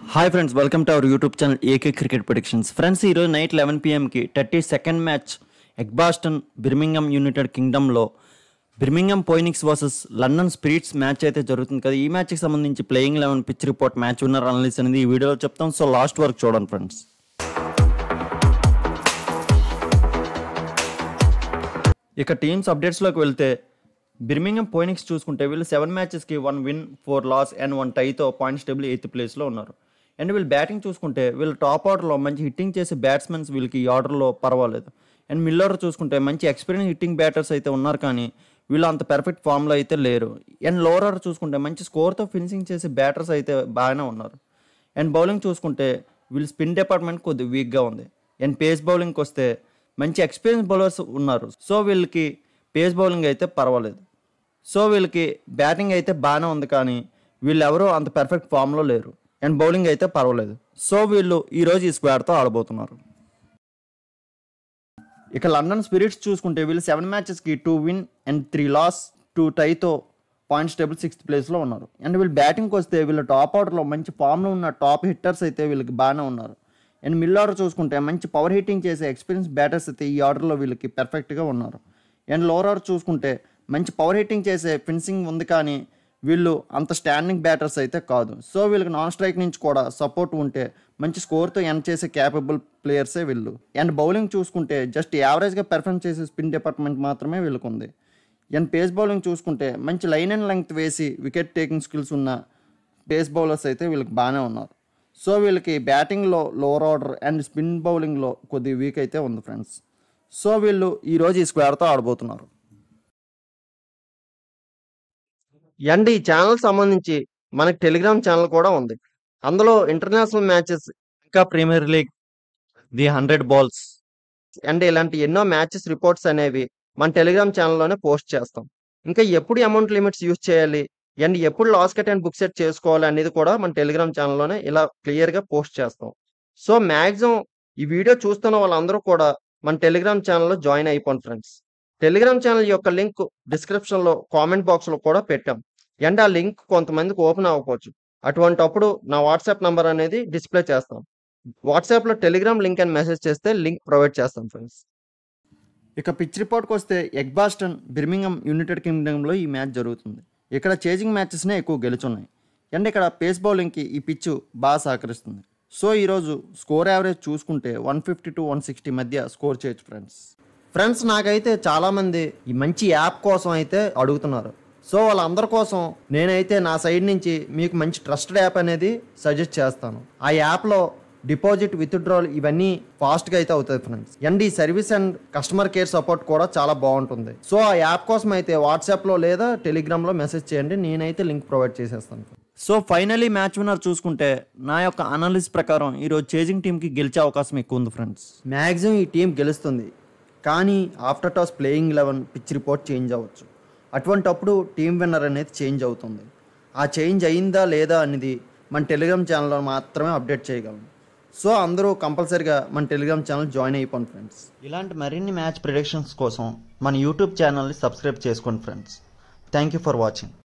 Hi friends, welcome to our YouTube channel AK Cricket Predictions. Friends, ఈ రోజు night 11 PM కి 32nd match Edgbaston Birmingham United కింగ్డమ్లో Birmingham Phoenix versus London Spirits match అయితే జరుగుతుంది కదా. ఈ మ్యాచ్కి సంబంధించి playing 11 pitch report, match winner analyst అనేది ఈ వీడియోలో చెప్తాం. సో లాస్ట్ వరకు చూడండి ఫ్రెండ్స్. ఇక టీమ్స్ అప్డేట్స్లోకి వెళ్తే బిర్మింగమ్ పోయినిక్స్ చూసుకుంటే వీళ్ళు 7 మ్యాచెస్కి 1 విన్ 4 లాస్ అండ్ 1 టైతో పాయింట్స్ టేబుల్ 8th ప్లేస్లో ఉన్నారు. అండ్ వీళ్ళు బ్యాటింగ్ చూసుకుంటే వీళ్ళు టాప్ ఆర్డర్లో మంచి హిట్టింగ్ చేసే బ్యాట్స్మెన్స్ వీళ్ళకి ఈ ఆర్డర్లో పర్వాలేదు. అండ్ మిల్లర్ చూసుకుంటే మంచి ఎక్స్పీరియన్స్ హిట్టింగ్ బ్యాటర్స్ అయితే ఉన్నారు, కానీ వీళ్ళు అంత పెర్ఫెక్ట్ ఫామ్లో అయితే లేరు. అండ్ లోవర్ ఆర్డర్ చూసుకుంటే మంచి స్కోర్తో ఫినిషింగ్ చేసే బ్యాటర్స్ అయితే బాగానే ఉన్నారు. అండ్ బౌలింగ్ చూసుకుంటే వీళ్ళు స్పిన్ డిపార్ట్మెంట్ కొద్దిగా వీక్గా ఉంది. అండ్ పేస్ బౌలింగ్కి వస్తే మంచి ఎక్స్పీరియన్స్ బౌలర్స్ ఉన్నారు, సో వీళ్ళకి పేస్ బౌలింగ్ అయితే పర్వాలేదు. సో వీళ్ళకి బ్యాటింగ్ అయితే బాగానే ఉంది, కానీ వీళ్ళు ఎవరూ అంత పెర్ఫెక్ట్ ఫామ్లో లేరు. అండ్ బౌలింగ్ అయితే పర్వాలేదు. సో వీళ్ళు ఈరోజు ఈ స్క్వాడ్తో ఆడబోతున్నారు. ఇక లండన్ స్పిరిట్స్ చూసుకుంటే వీళ్ళు 7 మ్యాచెస్కి 2 విన్ అండ్ 3 లాస్ 2 టైతో పాయింట్స్ టేబుల్ 6th ప్లేస్లో ఉన్నారు. అండ్ వీళ్ళు బ్యాటింగ్కి వస్తే వీళ్ళు టాప్ ఆర్డర్లో మంచి ఫామ్లో ఉన్న టాప్ హిట్టర్స్ అయితే వీళ్ళకి బాగానే ఉన్నారు. అండ్ మిడిల్ ఆర్డర్ చూసుకుంటే మంచి పవర్ హిట్టింగ్ చేసే ఎక్స్పీరియన్స్ బ్యాటర్స్ అయితే ఈ ఆర్డర్లో వీళ్ళకి పర్ఫెక్ట్గా ఉన్నారు. అండ్ లోవర్ ఆర్డర్ చూసుకుంటే మంచి పవర్ హిట్టింగ్ చేసే ఫినిషింగ్ ఉంది, కానీ వీళ్ళు అంత స్టాండింగ్ బ్యాటర్స్ అయితే కాదు. సో వీళ్ళకి నాన్ స్ట్రైక్ నుంచి కూడా సపోర్ట్ ఉంటే మంచి స్కోర్తో ఎండ్ చేసే క్యాపబుల్ ప్లేయర్సే వీళ్ళు. అండ్ బౌలింగ్ చూసుకుంటే జస్ట్ యావరేజ్గా పెర్ఫార్మ్ చేసే స్పిన్ డిపార్ట్మెంట్ మాత్రమే వీళ్ళకు ఉంది. అండ్ పేస్ బౌలింగ్ చూసుకుంటే మంచి లైన్ అండ్ లెంగ్త్ వేసి వికెట్ టేకింగ్ స్కిల్స్ ఉన్న పేస్ బౌలర్స్ అయితే వీళ్ళకి బాగానే ఉన్నారు. సో వీళ్ళకి బ్యాటింగ్లో లోవర్ ఆర్డర్ అండ్ స్పిన్ బౌలింగ్లో కొద్దిగా వీక్ అయితే ఉంది ఫ్రెండ్స్. సో వీళ్ళు ఈరోజు ఈ స్క్వాడ్తో ఆడబోతున్నారు. అండ్ ఈ ఛానల్ సంబంధించి మనకి టెలిగ్రామ్ ఛానల్ కూడా ఉంది. అందులో ఇంటర్నేషనల్ మ్యాచెస్, ఇంకా premier league, the 100 balls and ఇలాంటి ఎన్నో మ్యాచెస్ రిపోర్ట్స్ అనేవి మన టెలిగ్రామ్ ఛానల్లోనే పోస్ట్ చేస్తాం. ఇంకా ఎప్పుడు అమౌంట్ లిమిట్స్ యూజ్ చేయాలి అండ్ ఎప్పుడు loss cut and book set చేసుకోవాలి అనేది కూడా మన టెలిగ్రామ్ ఛానల్లోనే ఇలా క్లియర్గా పోస్ట్ చేస్తాం. సో మ్యాక్సిమం ఈ వీడియో చూస్తున్న వాళ్ళందరూ కూడా మన టెలిగ్రామ్ ఛానల్లో జాయిన్ అయిపోండి ఫ్రెండ్స్. టెలిగ్రామ్ ఛానల్ యొక్క లింక్ డిస్క్రిప్షన్లో కామెంట్ బాక్స్లో కూడా పెట్టాం. అండ్ ఆ లింక్ కొంతమందికి ఓపెన్ అవ్వకపోవచ్చు, అటువంటప్పుడు నా వాట్సాప్ నెంబర్ అనేది డిస్ప్లే చేస్తాం. వాట్సాప్లో టెలిగ్రామ్ లింక్ అని మెసేజ్ చేస్తే లింక్ ప్రొవైడ్ చేస్తాం ఫ్రెండ్స్. ఇక పిచ్ రిపోర్ట్కి వస్తే ఎగ్బాస్టన్ బిర్మింగమ్ యునైటెడ్ కింగ్డమ్లో ఈ మ్యాచ్ జరుగుతుంది. ఇక్కడ చేజింగ్ మ్యాచెస్నే ఎక్కువ గెలుచున్నాయి. అండ్ ఇక్కడ పేస్ బౌలింగ్కి ఈ పిచ్ బాగా సహకరిస్తుంది. సో ఈరోజు స్కోర్ యావరేజ్ చూసుకుంటే 150 to 160 మధ్య స్కోర్ చేయొచ్చు ఫ్రెండ్స్. నాకైతే చాలామంది ఈ మంచి యాప్ కోసం అయితే అడుగుతున్నారు. సో వాళ్ళందరి కోసం నేనైతే నా సైడ్ నుంచి మీకు మంచి ట్రస్టెడ్ యాప్ అనేది సజెస్ట్ చేస్తాను. ఆ యాప్లో డిపాజిట్, విత్డ్రాల్ ఇవన్నీ ఫాస్ట్గా అయితే అవుతాయి ఫ్రెండ్స్. అండ్ ఈ service and customer care support కూడా చాలా బాగుంటుంది. సో ఆ యాప్ కోసం అయితే వాట్సాప్లో లేదా టెలిగ్రామ్లో మెసేజ్ చేయండి, నేనైతే లింక్ ప్రొవైడ్ చేసేస్తాను. సో ఫైనలీ మ్యాచ్ విన్నర్ చూసుకుంటే నా యొక్క అనాలిసిస్ ప్రకారం ఈరోజు చేజింగ్ టీంకి గెలిచే అవకాశం ఎక్కువ ఉంది ఫ్రెండ్స్. మ్యాక్సిమం ఈ టీం గెలుస్తుంది, కానీ after toss playing 11 pitch report change అవ్వచ్చు. అటువంటప్పుడు టీం విన్నర్ అనేది చేంజ్ అవుతుంది. ఆ చేంజ్ అయిందా లేదా అనేది మన టెలిగ్రామ్ ఛానల్లో మాత్రమే అప్డేట్ చేయగలం. సో అందరూ కంపల్సరీగా మన టెలిగ్రామ్ ఛానల్ జాయిన్ అయిపోండి ఫ్రెండ్స్. ఇలాంటి మరిన్ని మ్యాచ్ ప్రిడిక్షన్స్ కోసం మన యూట్యూబ్ ఛానల్ని సబ్స్క్రైబ్ చేసుకోండి friends. Thank you for watching.